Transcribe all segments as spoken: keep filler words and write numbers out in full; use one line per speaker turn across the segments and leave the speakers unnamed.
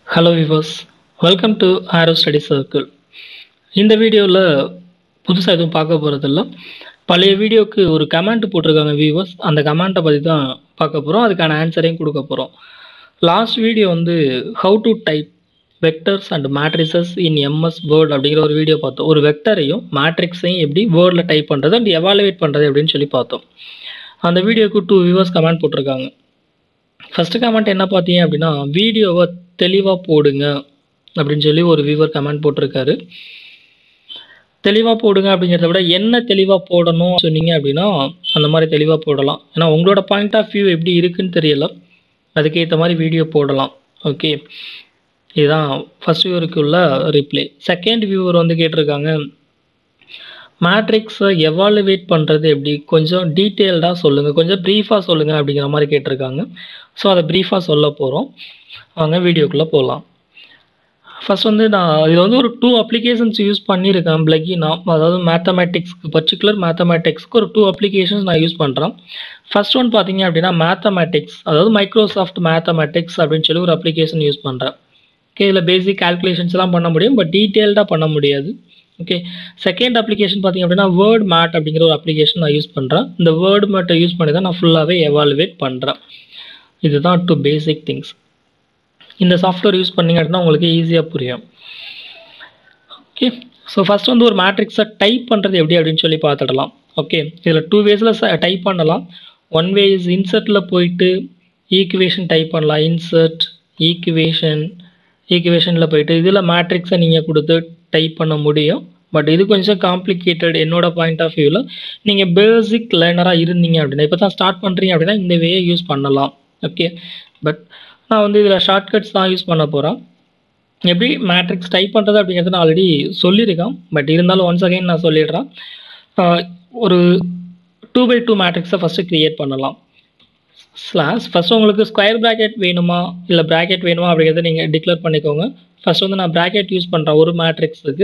Hello viewers, welcome to Arrow Study Circle. இந்த வீடியோவில் புதுசாக எதுவும் பார்க்க போகிறதில்ல. பழைய வீடியோவுக்கு ஒரு கமெண்ட் போட்டிருக்காங்க வியூவர்ஸ். அந்த கமெண்ட்டை பற்றி தான் பார்க்க போகிறோம். அதுக்கான ஆன்சரையும் கொடுக்க போகிறோம். லாஸ்ட் வீடியோ வந்து how to type vectors and matrices in MS Word அப்படிங்கிற ஒரு வீடியோ பார்த்தோம். ஒரு வெக்டரையும் மேட்ரிக்ஸையும் எப்படி வேர்டில் டைப் பண்ணுறது அண்ட் எவாலுவேட் பண்ணுறது அப்படின்னு சொல்லி பார்த்தோம். அந்த வீடியோக்கு டூ வியூவர்ஸ் கமெண்ட் போட்டிருக்காங்க. ஃபஸ்ட்டு கமெண்ட் என்ன பார்த்தீங்க அப்படின்னா, வீடியோவை தெளிவாக போடுங்க அப்படின்னு சொல்லி ஒரு வியூவர் கமெண்ட் போட்டிருக்காரு. தெளிவாக போடுங்க அப்படிங்கிறத விட என்ன தெளிவாக போடணும் சொன்னீங்க அப்படின்னா அந்த மாதிரி தெளிவாக போடலாம். ஏன்னா உங்களோட பாயிண்ட் ஆஃப் வியூ எப்படி இருக்குன்னு தெரியல, அதுக்கேற்ற மாதிரி வீடியோ போடலாம். ஓகே, இதுதான் ஃபஸ்ட் வியூவருக்கு உள்ள ரிப்ளை. செகண்ட் வியூவர் வந்து கேட்டிருக்காங்க, மேட்ரிக்ஸை எவாலுவேட் பண்ணுறது எப்படி, கொஞ்சம் டீட்டெயில்டாக சொல்லுங்கள், கொஞ்சம் ப்ரீஃபாக சொல்லுங்கள் அப்படிங்கிற மாதிரி கேட்டிருக்காங்க. ஸோ அதை ப்ரீஃபாக சொல்ல போகிறோம். வாங்க வீடியோக்குள்ளே போகலாம். ஃபஸ்ட் வந்து நான் இதில் வந்து ஒரு டூ அப்ளிகேஷன்ஸ் யூஸ் பண்ணியிருக்கேன் பிளக்கினா, அதாவது மேத்தமேட்டிக்ஸ்க்கு பர்டிகுலர் மேத்தமேட்டிக்ஸ்க்கு ஒரு டூ அப்ளிகேஷன்ஸ் நான் யூஸ் பண்ணுறேன். ஃபர்ஸ்ட் ஒன் பார்த்தீங்க அப்படின்னா மேத்தமேட்டிக்ஸ், அதாவது மைக்ரோசாஃப்ட் மேத்தமேட்டிக்ஸ் அப்படின்னு சொல்லி ஒரு அப்ளிகேஷன் யூஸ் பண்ணுறேன். ஓகே, இதில் பேசிக் கால்குலேஷன்ஸ்லாம் பண்ண முடியும், பட் டீட்டெயில்டாக பண்ண முடியாது. ஓகே, செகண்ட் அப்ளிகேஷன் பார்த்தீங்க அப்படின்னா வேர்ட் மேட் அப்படிங்கிற ஒரு அப்ளிகேஷன் நான் யூஸ் பண்ணுறேன். இந்த வேர்ட் மேட்டை யூஸ் பண்ணி தான் நான் ஃபுல்லாகவே எவாலுவேட் பண்ணுறேன். இதுதான் டூ பேசிக் திங்ஸ். இந்த சாஃப்ட்வேர் யூஸ் பண்ணிங்க அப்படின்னா உங்களுக்கு ஈஸியாக புரியும். ஓகே, ஸோ ஃபஸ்ட் வந்து ஒரு மேட்ரிக்ஸை டைப் பண்ணுறது எப்படி அப்படின்னு சொல்லி பார்த்துடலாம். ஓகே, இதில் டூ வேஸில் டைப் பண்ணலாம். ஒன் வே இஸ் இன்சர்ட்டில் போயிட்டு ஈக்குவேஷன் டைப் பண்ணலாம். இன்சர்ட் ஈக்குவேஷன் ஈக்குவேஷனில் போயிட்டு இதில் மேட்ரிக்ஸை நீங்கள் கொடுத்து டைப் பண்ண முடியும். பட் இது கொஞ்சம் காம்ப்ளிகேட்டட் என்னோட பாயிண்ட் ஆஃப் வியூவில். நீங்கள் பேசிக் லேர்னராக இருந்தீங்க அப்படின்னா, இப்போ தான் ஸ்டார்ட் பண்ணுறீங்க அப்படின்னா இந்த வேயை யூஸ் பண்ணலாம். ஓகே, பட் நான் வந்து இதில் ஷார்ட்கட்ஸ் தான் யூஸ் பண்ண போகிறேன். எப்படி மேட்ரிக்ஸ் டைப் பண்ணுறது அப்படிங்கிறது நான் ஆல்ரெடி சொல்லியிருக்கேன், பட் இருந்தாலும் ஒன்ஸ் அகைன் நான் சொல்லிடுறேன். ஒரு டூ பை டூ மேட்ரிக்ஸை ஃபஸ்ட்டு க்ரியேட் பண்ணலாம். ஸ்லாஷ் ஃபஸ்ட்டு உங்களுக்கு ஸ்கொயர் ப்ராக்கெட் வேணுமா இல்லை ப்ராக்கெட் வேணுமா அப்படிங்கிறத நீங்கள் டிக்ளேர் பண்ணிக்கோங்க. ஃபஸ்ட் வந்து நான் ப்ராக்கெட் யூஸ் பண்ணுறேன் ஒரு மேட்ரிக்ஸுக்கு.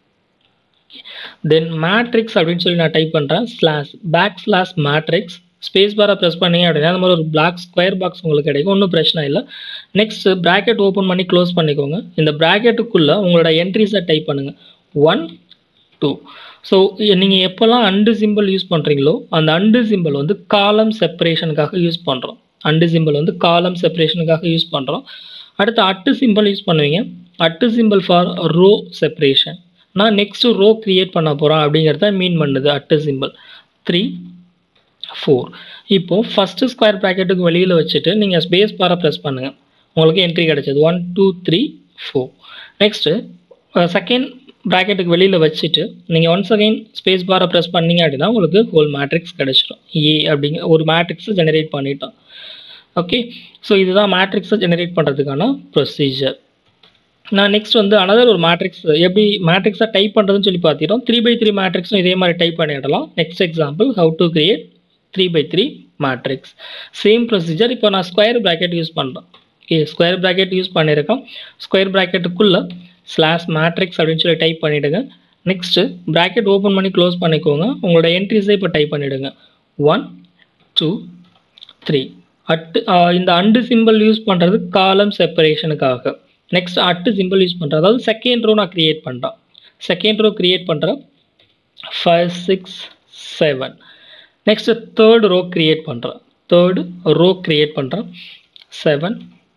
தென் மேட்ரிக்ஸ் அப்படின்னு சொல்லி நான் டைப் பண்ணுறேன். Slash backslash matrix space பாரை ப்ரெஸ் பண்ணிங்க அப்படின்னா அந்த மாதிரி ஒரு பிளாக் ஸ்கொயர் பாக்ஸ் உங்களுக்கு கிடைக்கும், ஒன்றும் பிரச்சனை இல்லை. நெக்ஸ்ட் ப்ராக்கெட் ஓப்பன் பண்ணி க்ளோஸ் பண்ணிக்கோங்க. இந்த ப்ராக்கெட்டுக்குள்ளே உங்களோட என்ட்ரிஸை டைப் பண்ணுங்கள். One two. ஸோ நீங்கள் எப்போல்லாம் அண்டு சிம்பிள் யூஸ் பண்ணுறீங்களோ அந்த அண்டு சிம்பிள் வந்து காலம் செப்பரேஷனுக்காக யூஸ் பண்ணுறோம். அண்டு சிம்பிள் வந்து காலம் செப்பரேஷனுக்காக யூஸ் பண்ணுறோம். அடுத்து அட்டு சிம்பிள் யூஸ் பண்ணுவீங்க. At symbol for row separation. நான் நெக்ஸ்ட்டு ரோ க்ரியேட் பண்ண போகிறேன் அப்படிங்கிறத மீன் பண்ணுது அட்டு சிம்பிள். Three four. இப்போது ஃபஸ்ட்டு ஸ்கொயர் ப்ராக்கெட்டுக்கு வெளியில் வச்சுட்டு நீங்கள் ஸ்பேஸ் பாரை ப்ரெஸ் பண்ணுங்கள், உங்களுக்கு என்ட்ரி கிடச்சது one two three four. Next second ப்ராக்கெட்டுக்கு வெளியில் வச்சுட்டு நீங்கள் ஒன்ஸ் அகைன் ஸ்பேஸ் பாரை ப்ரெஸ் பண்ணிங்க அப்படின்னா உங்களுக்கு ஹோல் மேட்ரிக்ஸ் கிடச்சிடும். ஏ அப்படிங்கிற ஒரு மேட்ரிக்ஸை ஜெனரேட் பண்ணிட்டோம். ஓகே, ஸோ இதுதான் மேட்ரிக்ஸை ஜெனரேட் பண்ணுறதுக்கான ப்ரொசீஜர். நான் நெக்ஸ்ட் வந்து அனதர் ஒரு மேட்ரிக்ஸ் எப்படி மேட்ரிக்ஸை டைப் பண்ணுறதுன்னு சொல்லி பார்த்துட்டோம். த்ரீ பை த்ரீ மேட்ரிக்ஸும் இதே மாதிரி டைப் பண்ணிடலாம். Next example how to create three by three matrix. Same procedure. இப்போ நான் ஸ்கொயர் ப்ராக்கெட் யூஸ் பண்ணுறேன். ஓகே, ஸ்கொயர் ப்ராக்கெட் யூஸ் பண்ணியிருக்கேன். ஸ்கொயர் ப்ராக்கெட்டுக்குள்ளே ஸ்லாஷ் மேட்ரிக்ஸ் அப்படின்னு சொல்லி டைப் பண்ணிவிடுங்க. நெக்ஸ்ட்டு ப்ராக்கெட் ஓப்பன் பண்ணி க்ளோஸ் பண்ணிக்கோங்க. உங்களோட என்ட்ரிஸை இப்போ டைப் பண்ணிவிடுங்க. One two three. அட்டு இந்த அண்டு சிம்பிள் யூஸ் பண்ணுறது காலம் செப்பரேஷனுக்காக. நெக்ஸ்ட் அட்டு சிம்பிள் யூஸ் பண்ணுறேன், அதாவது செகண்ட் ரோ நான் க்ரியேட் பண்ணுறேன். செகண்ட் ரோ க்ரியேட் பண்ணுறேன். Five six seven. Next third row create பண்ணுறேன். தேர்டு ரோ க்ரியேட் பண்ணுறேன். Seven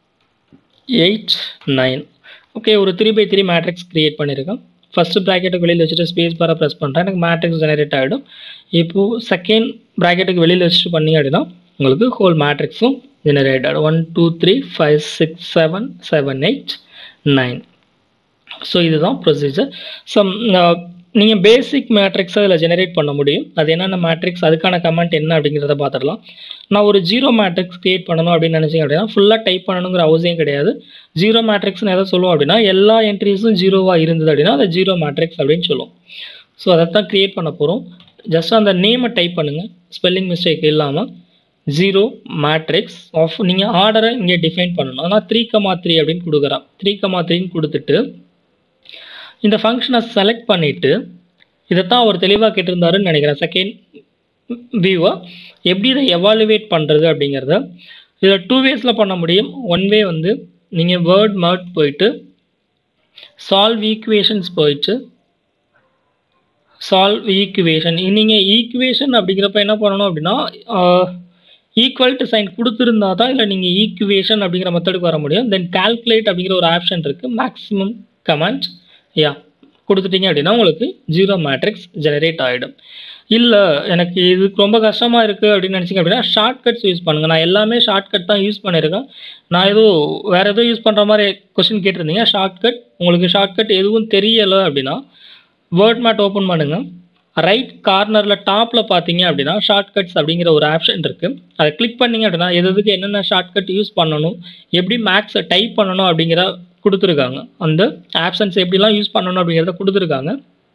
eight nine. ஓகே, ஒரு three by three matrix create பண்ணியிருக்கேன். ஃபஸ்ட்டு ப்ராக்கெட்டுக்கு வெளியில் வச்சுட்டு ஸ்பேஸ் பாரை ப்ரெஸ் பண்ணுறேன், எனக்கு மேட்ரிக்ஸ் ஜெனரேட் ஆகிடும். இப்போது செகண்ட் ப்ராக்கெட்டுக்கு வெளியில் வச்சுட்டு பண்ணிங்க அப்படின்னா உங்களுக்கு ஹோல் மேட்ரிக்ஸும் ஜெனரேட் ஆகிடும். One two three five six seven seven eight nine. So இதுதான் ப்ரொசீஜர். ஸோ நீங்கள் பேசிக் மேட்ரிக்ஸை அதில் ஜெனரேட் பண்ண முடியும். அது என்னென்ன மேட்ரிக்ஸ், அதுக்கான கமெண்ட் என்ன அப்படிங்கிறத பார்த்துடலாம். நான் ஒரு ஜீரோ மேட்ரிக்ஸ் க்ரியேட் பண்ணணும் அப்படின்னு நினச்சிங்க அப்படின்னா ஃபுல்லாக டைப் பண்ணணுங்கிற அவசியம் கிடையாது. ஜீரோ மேட்ரிக்ஸ்னு எதை சொல்லுவோம் அப்படின்னா எல்லா என்ட்ரிஸும் ஜீரோவாக இருந்தது அப்படின்னா அதை ஜீரோ மேட்ரிக்ஸ் அப்படின்னு சொல்லுவோம். ஸோ அதை தான் க்ரியேட் பண்ண போகிறோம். ஜஸ்ட் அந்த நேமை டைப் பண்ணுங்கள், ஸ்பெல்லிங் மிஸ்டேக் இல்லாமல். ஜீரோ மேட்ரிக்ஸ் ஆஃப் நீங்கள் ஆர்டரை இங்கே டிஃபைன் பண்ணணும். ஆனால் த்ரீ கமா த்ரீ அப்படின்னு கொடுக்குறான். த்ரீ கமா த்ரீன்னு கொடுத்துட்டு இந்த ஃபங்க்ஷனை செலக்ட் பண்ணிவிட்டு இதைத்தான் அவர் தெளிவாக கேட்டிருந்தாருன்னு நினைக்கிறேன் செகண்ட் வியூவை, எப்படி இதை எவாலுவேட் பண்ணுறது அப்படிங்கிறத. இதில் டூ வேஸில் பண்ண முடியும். ஒன் வே வந்து நீங்கள் வேர்ட் மார்ட் போயிட்டு சால்வ் ஈக்குவேஷன்ஸ் போயிட்டு சால்வ் ஈக்குவேஷன் நீங்கள் ஈக்குவேஷன் அப்படிங்கிறப்ப என்ன பண்ணணும் அப்படின்னா ஈக்குவல் டு சைன் கொடுத்துருந்தா தான் இல்லை நீங்கள் ஈக்குவேஷன் அப்படிங்கிற மெத்தடுக்கு வர முடியும். தென் கால்குலேட் அப்படிங்கிற ஒரு ஆப்ஷன் இருக்குது, மேக்ஸிமம் கமெண்ட் யா கொடுத்துட்டீங்க அப்படின்னா உங்களுக்கு ஜீரோ மேட்ரிக்ஸ் ஜெனரேட் ஆகிடும். இல்லை எனக்கு இது ரொம்ப கஷ்டமாக இருக்குது அப்படின்னு நினச்சிங்க அப்படின்னா ஷார்ட்கட்ஸ் யூஸ் பண்ணுங்கள். நான் எல்லாமே ஷார்ட்கட் தான் யூஸ் பண்ணியிருக்கேன். நான் எதுவும் வேறு எதுவும் யூஸ் பண்ணுற மாதிரி கொஸ்டின் கேட்டிருந்தீங்க. ஷார்ட்கட் உங்களுக்கு ஷார்ட்கட் எதுவும் தெரியலை அப்படின்னா வேர்ட் மேட் ஓப்பன் பண்ணுங்கள். ரைட் கார்னரில் டாப்பில் பார்த்தீங்க அப்படின்னா ஷார்ட்கட்ஸ் அப்படிங்கிற ஒரு ஆப்ஷன் இருக்குது. அதை கிளிக் பண்ணிங்க அப்படின்னா எது எதுக்கு என்னென்ன ஷார்ட்கட் யூஸ் பண்ணணும், எப்படி மேக்ஸை டைப் பண்ணணும் அப்படிங்கிற கொடுத்துருக்காங்க. அந்த ஆப்ஷன்ஸ் எப்படிலாம் யூஸ் பண்ணணும் அப்படிங்கிறத கொடுத்துருக்காங்க.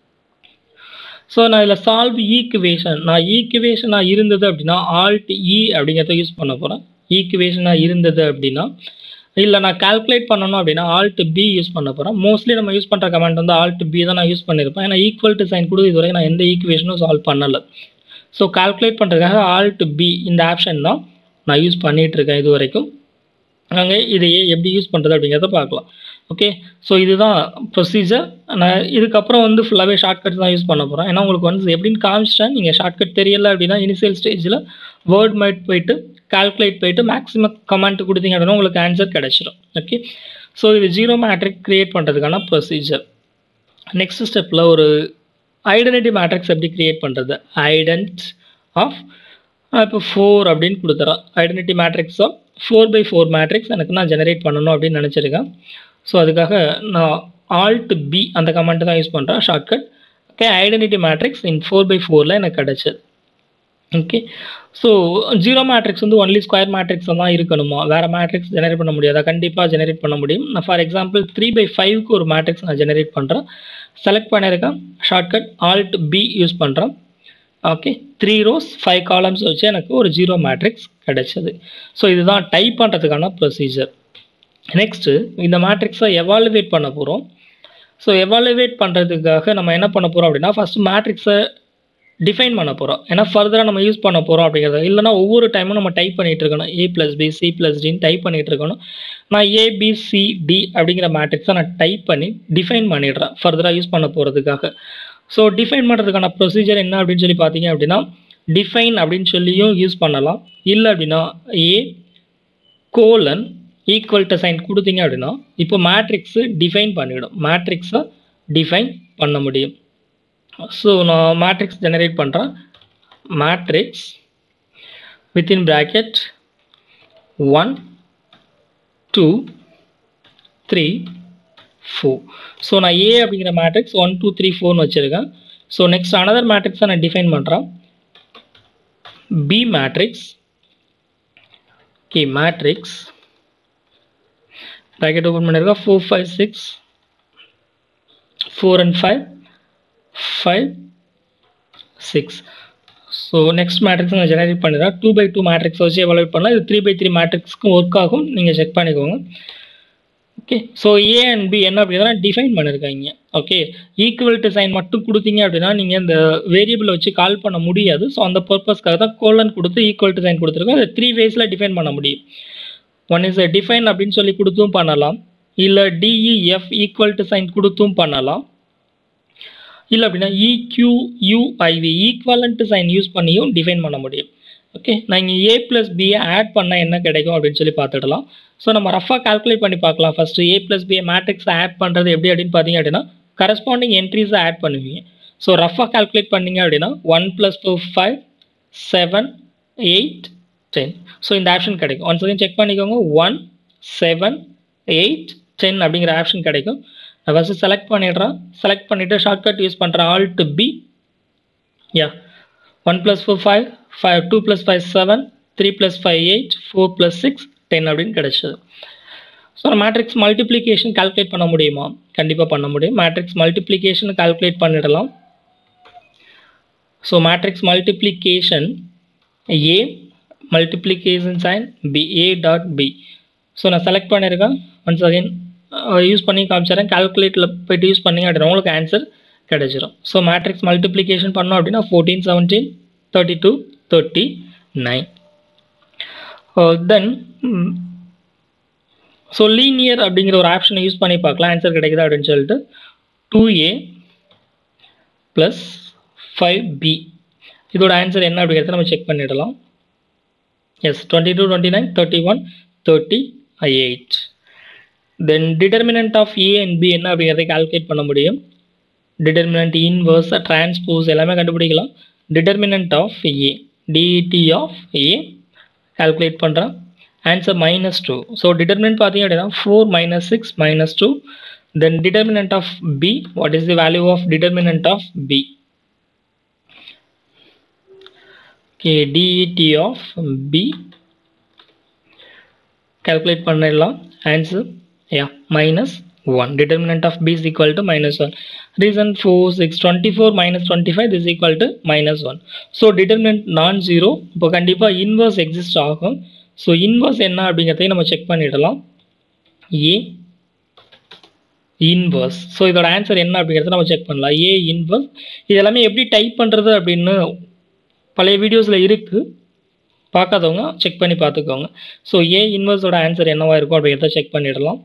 ஸோ நான் இதில் சால்வ் ஈக்குவேஷன், நான் ஈக்குவேஷனாக இருந்தது அப்படின்னா ஆல்ட் இ அப்படிங்கிறத யூஸ் பண்ண போகிறேன். ஈக்குவேஷனாக இருந்தது அப்படின்னா இல்லை நான் கால்குலேட் பண்ணணும் அப்படின்னா ஆல்ட் பி யூஸ் பண்ண போகிறேன். மோஸ்ட்லி நம்ம யூஸ் பண்ணுற கமெண்ட் வந்து ஆல்ட் பி தான் நான் யூஸ் பண்ணியிருப்பேன். ஏன்னா ஈக்குவல் டு சைன் கொடுத்து இது வரைக்கும் நான் எந்த ஈக்குவேஷனும் சால்வ் பண்ணலை. ஸோ கால்குலேட் பண்ணுறதுக்காக ஆல்ட் பி இந்த ஆப்ஷன் தான் நான் யூஸ் பண்ணிகிட்ருக்கேன் இது வரைக்கும். நாங்கள் இதையே எப்படி யூஸ் பண்ணுறது அப்படிங்கிறத பார்க்கலாம். ஓகே, ஸோ இதுதான் ப்ரொசீஜர். நான் இதுக்கப்புறம் வந்து ஃபுல்லாகவே ஷார்ட்கட் தான் யூஸ் பண்ண போகிறேன். ஏன்னா உங்களுக்கு வந்து எப்படின்னு காமிச்சிட்டேன். நீங்கள் ஷார்ட்கட் தெரியலை அப்படின்னா இனிஷியல் ஸ்டேஜில் வேர்ட் மேட் போயிட்டு கால்குலேட் போயிட்டு மேக்ஸிமம் கமெண்ட் கொடுத்தீங்க அப்படின்னா உங்களுக்கு ஆன்சர் கிடைச்சிடும். ஓகே, ஸோ இது ஜீரோ மேட்ரிக் க்ரியேட் பண்ணுறதுக்கான ப்ரொசீஜர். நெக்ஸ்ட் ஸ்டெப்பில் ஒரு ஐடென்டிட்டி மேட்ரிக்ஸ் எப்படி க்ரியேட் பண்ணுறது, ஐடென்ட் ஆஃப் இப்போ ஃபோர் அப்படின்னு கொடுத்துறேன். Identity matrix of four by four matrix எனக்கு நான் ஜெனரேட் பண்ணணும் அப்படின்னு நினச்சிருக்கேன். ஸோ அதுக்காக நான் ஆல்ட் பி அந்த கமெண்ட் தான் யூஸ் பண்ணுறேன் shortcut. Okay, identity matrix in four by ஃபோரில் எனக்கு கிடச்சிது. ஓகே, ஸோ ஜீரோ மேட்ரிக்ஸ் வந்து ஒன்லி ஸ்கொயர் மேட்ரிக்ஸ் தான் இருக்கணுமா, வேறு மேட்ரிக்ஸ் ஜெனரேட் பண்ண முடியாதா? கண்டிப்பாக ஜெனரேட் பண்ண முடியும். நான் ஃபார் எக்ஸாம்பிள் த்ரீ பை ஃபைவ்க்கு ஒரு மேட்ரிக்ஸ் நான் ஜெனரேட் பண்ணுறேன். செலக்ட் பண்ணியிருக்கேன், ஷார்ட்கட் ஆல்ட் பி யூஸ் பண்ணுறேன். Okay, three rows five columns வச்சு எனக்கு ஒரு ஜீரோ மேட்ரிக்ஸ் கிடைச்சது. ஸோ இதுதான் டைப் பண்ணுறதுக்கான ப்ரொசீஜர். நெக்ஸ்ட்டு இந்த மேட்ரிக்ஸை எவாலுவேட் பண்ண போகிறோம். ஸோ எவாலுவேட் பண்ணுறதுக்காக நம்ம என்ன பண்ண போகிறோம் அப்படின்னா ஃபஸ்ட்டு மேட்ரிக்ஸை டிஃபைன் பண்ண போகிறோம். ஏன்னா ஃபர்தராக நம்ம யூஸ் பண்ண போகிறோம் அப்படிங்கிறது. இல்லைனா ஒவ்வொரு டைமும் நம்ம டைப் பண்ணிகிட்டு இருக்கணும். A plus B C plus டின்னு டைப் பண்ணிகிட்டு இருக்கணும். நான் ஏபிசிடி அப்படிங்கிற மேட்ரிக்ஸை நான் டைப் பண்ணி டிஃபைன் பண்ணிடுறேன் ஃபர்தராக யூஸ் பண்ண போகிறதுக்காக. ஸோ டிஃபைன் பண்ணுறதுக்கான ப்ரொசீஜர் என்ன அப்படின்னு சொல்லி பார்த்தீங்க அப்படின்னா டிஃபைன் அப்படின்னு சொல்லியும் யூஸ் பண்ணலாம். இல்லை அப்படின்னா A colon equal to sign கொடுத்தீங்க அப்படின்னா இப்போ மேட்ரிக்ஸு டிஃபைன் பண்ணிவிடும், மேட்ரிக்ஸை டிஃபைன் பண்ண முடியும். ஸோ நான் மேட்ரிக்ஸ் ஜெனரேட் பண்ணுறேன். Matrix within bracket one two three four. So நான் ஏ அப்படிங்கிற மேட்ரிக்ஸ் ஒன் டூ த்ரீ ஃபோர்னு வச்சுருக்கேன். ஸோ நெக்ஸ்ட் அனதர் மேட்ரிக்ஸை நான் டிஃபைன் பண்ணுறேன். B matrix. Okay, matrix bracket open பண்ணியிருக்கேன். Four five six four and five five six. So next matrix நான் generate பண்ணிடுறேன். டூ பை டூ மேட்ரிக்ஸ் வச்சு எவாலுவேட் பண்ணலாம். இது த்ரீ பை த்ரீ மேட்ரிக்ஸ்க்கும் ஒர்க் ஆகும், நீங்கள் செக் பண்ணிக்கோங்க. Okay, so A and B என்ன அப்படின்னா டிஃபைன் பண்ணியிருக்காங்க. ஓகே, ஈக்குவல் டு சைன் மட்டும் கொடுத்தீங்க அப்படின்னா நீங்கள் இந்த வேரியபிளை வச்சு கால் பண்ண முடியாது. ஸோ அந்த பர்பஸ்க்காக தான் கோலன் கொடுத்து ஈக்குவல் டு சைன் கொடுத்துருக்கோம். அதை த்ரீ வேஸில் டிஃபைன் பண்ண முடியும். ஒன் இஸ் டிஃபைன் அப்படின்னு சொல்லி கொடுத்தும் பண்ணலாம், இல்லை டிஇஎஃப் ஈக்குவல் டு சைன் கொடுத்தும் பண்ணலாம், இல்லை அப்படின்னா இக்யூயூஐவி ஈக்குவலன்ட் சைன் யூஸ் பண்ணியும் டிஃபைன் பண்ண முடியும். ஓகே, நான் இங்கே ஏ ப்ளஸ் பியை ஆட் பண்ணால் என்ன கிடைக்கும் அப்படின்னு சொல்லி பார்த்துடலாம். ஸோ நம்ம ரஃபாக கால்குலேட் பண்ணி பார்க்கலாம். ஃபஸ்ட்டு ஏ ப்ளஸ் பியை மேட்ரிக்ஸை ஆட் பண்ணுறது எப்படி அப்படின்னு பார்த்தீங்க அப்படின்னா கரஸ்பாண்டிங் என்ட்ரிஸை ஆட் பண்ணுவீங்க. ஸோ ரஃபாக கால்குலேட் பண்ணிங்க அப்படின்னா one plus two five seven eight ten. So இந்த ஆப்ஷன் கிடைக்கும். ஒன்ஸ் அகைன் செக் பண்ணிக்கோங்க. ஒன் செவன் எயிட் டென் அப்படிங்கிற ஆப்ஷன் கிடைக்கும். நான் ஃபஸ்ட்டு செலக்ட் பண்ணிடுறேன். செலக்ட் பண்ணிவிட்டு ஷார்ட்கட் யூஸ் பண்ணுறேன் alt B. Yeah, one plus four five five two plus five seven three plus five eight four plus six ten அப்படின்னு கிடைச்சது. So matrix multiplication calculate பண்ண முடியுமா? கண்டிப்பாக பண்ண முடியும். மேட்ரிக்ஸ் மல்டிப்ளிகேஷன் கால்குலேட் பண்ணிடலாம். So matrix multiplication A multiplication sign B, A dot B. So நான் select பண்ணியிருக்கேன். ஒன்ஸ் அகைன் யூஸ் பண்ணி காமிச்சிடறேன். கால்குலேட்டில் போய்ட்டு யூஸ் பண்ணிங்க அப்படின்னா உங்களுக்கு ஆன்சர் கிடைச்சிடும். ஸோ மேட்ரிக்ஸ் மல்டிப்ளிகேஷன் பண்ணோம் அப்படின்னா fourteen seventeen thirty two thirty nine. Then so linear அப்படிங்கிற ஒரு ஆப்ஷனை யூஸ் பண்ணி பார்க்கலாம் ஆன்சர் கிடைக்குதா அப்படின்னு சொல்லிட்டு. Two A plus five B இதோட ஆன்சர் என்ன அப்படிங்கிறத நம்ம செக் பண்ணிடலாம். Yes, twenty two twenty nine thirty one thirty eight. Then determinant of A and B என்ன அப்படிங்கிறத கால்குலேட் பண்ண முடியும். டிட்டர்மினன்ட், இன்வர்ஸ், டிரான்ஸ்போஸ் எல்லாமே கண்டுபிடிக்கலாம். Determinant of A, det of A calculate பண்ணுறேன். Answer minus two. So determinant பார்த்தீங்க அப்படின்னா four minus six minus two. Then determinant of B, what is the value of determinant of B? Okay, det of B calculate பண்ணிடலாம். Answer yeah minus one. Determinant of B is equal to minus one. Reason four six twenty four minus twenty five is equal to minus one. So determinant நான் zero. இப்போ கண்டிப்பாக inverse exist ஆகும். So inverse என்ன அப்படிங்கிறதையும் நம்ம check பண்ணிடலாம். A inverse. So இதோட answer என்ன அப்படிங்கிறத நம்ம செக் பண்ணலாம். A inverse. இது எல்லாமே எப்படி டைப் பண்ணுறது அப்படின்னு பழைய வீடியோஸில் இருக்குது, பார்க்காதவங்க செக் பண்ணி பார்த்துக்கோங்க. ஸோ ஏ இன்வர்ஸோட ஆன்சர் என்னவா இருக்கும் அப்படிங்கிறத செக் பண்ணிடலாம்.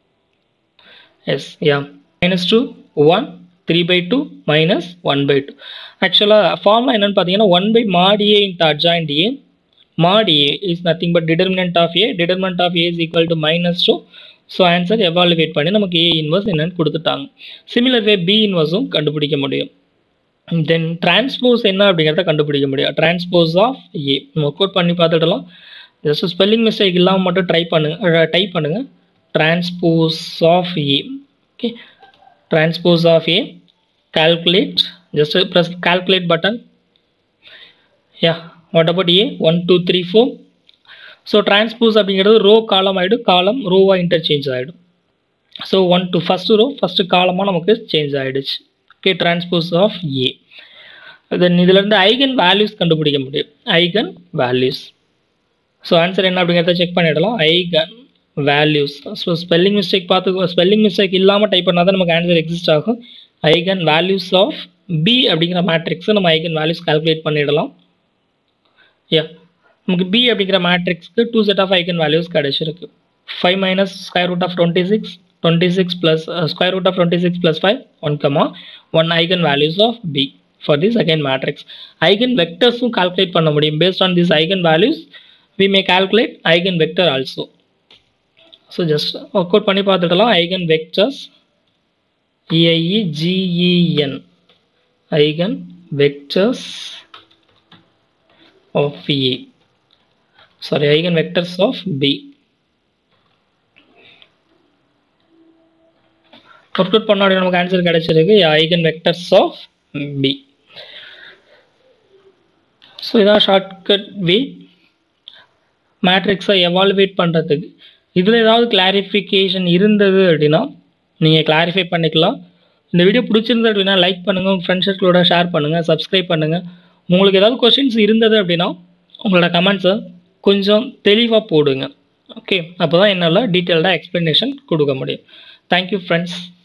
Yes, yeah minus two one three by two minus one by two. ஆக்சுவலாக ஃபார்முலா என்னென்னு பார்த்தீங்கன்னா one by mod A into adjoint A. Mod A is nothing but determinant of A. Determinant of A is equal to minus two. So answer evaluate பண்ணி நமக்கு A inverse என்னென்னு கொடுத்துட்டாங்க. Similar வே B இன்வர்ஸும் கண்டுபிடிக்க முடியும். தென் transpose என்ன அப்படிங்கிறத கண்டுபிடிக்க முடியும். Transpose of A work out பண்ணி பார்த்துடலாம். ஜஸ்ட் ஸ்பெல்லிங் மிஸ்டேக் இல்லாமல் மட்டும் ட்ரை பண்ணுங்க, டைப் பண்ணுங்க. Transpose of A. Okay, transpose of A calculate. Just press calculate button. Yeah, what about A? One two three four. So transpose அப்படிங்கிறது row column ஆகிடும், column ரோவாக interchange ஆகிடும். So one two first row first காலமாக நமக்கு change ஆகிடுச்சு. Okay, transpose of A. Then இதிலேருந்து eigen values கண்டுபிடிக்க முடியும். Eigen values. ஸோ ஆன்சர் என்ன அப்படிங்கிறத செக் பண்ணிடலாம். Eigen values. So spelling mistake பார்த்து, ஸ்பெல்லிங் மிஸ்டேக் இல்லாமல் டைப் பண்ணால் தான் நமக்கு ஆன்சர் எக்ஸிஸ்ட் ஆகும். ஐகன் வேல்யூஸ் ஆஃப் பி அப்படிங்கிற மேட்ரிக்ஸை நம்ம ஐகன் வேல்யூஸ் கால்குலேட் பண்ணிடலாம். யா, நமக்கு பி அப்படிங்கிற மேட்ரிக்ஸ்க்கு two set of eigen values கிடைச்சிருக்கு. Five minus square root of twenty six, twenty-six plus uh, square root of twenty-six plus five, one comma one eigen values of B for the second matrix. Eigen vectors um calculate பண்ண முடியும். Based on these eigen values we may calculate eigen vector also. So just work out பண்ணி பார்த்துடலாம். eigen vectors E I E G E N, eigen vectors of A, sorry eigen vectors of B. Work out பண்ண நமக்கு answer கிடைச்சிருக்கு. Eigen vectors of B. So இதான் shortcut way மேட்ரிக்ஸை evaluate பண்ணுறதுக்கு. இதில் ஏதாவது கிளாரிஃபிகேஷன் இருந்தது அப்படின்னா நீங்கள் கிளாரிஃபை பண்ணிக்கலாம். இந்த வீடியோ பிடிச்சிருந்தது அப்படின்னா லைக் பண்ணுங்கள், உங்கள் ஃப்ரெண்ட்ஸ் சர்க்கிளோட ஷேர் பண்ணுங்கள், சப்ஸ்கிரைப் பண்ணுங்கள். உங்களுக்கு ஏதாவது கொஷின்ஸ் இருந்தது அப்படின்னா உங்களோட கமெண்ட்ஸை கொஞ்சம் தெளிவாக போடுங்க. ஓகே, அப்போ தான் என்னால் டீட்டெயில்டாக எக்ஸ்ப்ளனேஷன் கொடுக்க முடியும். Thank you friends.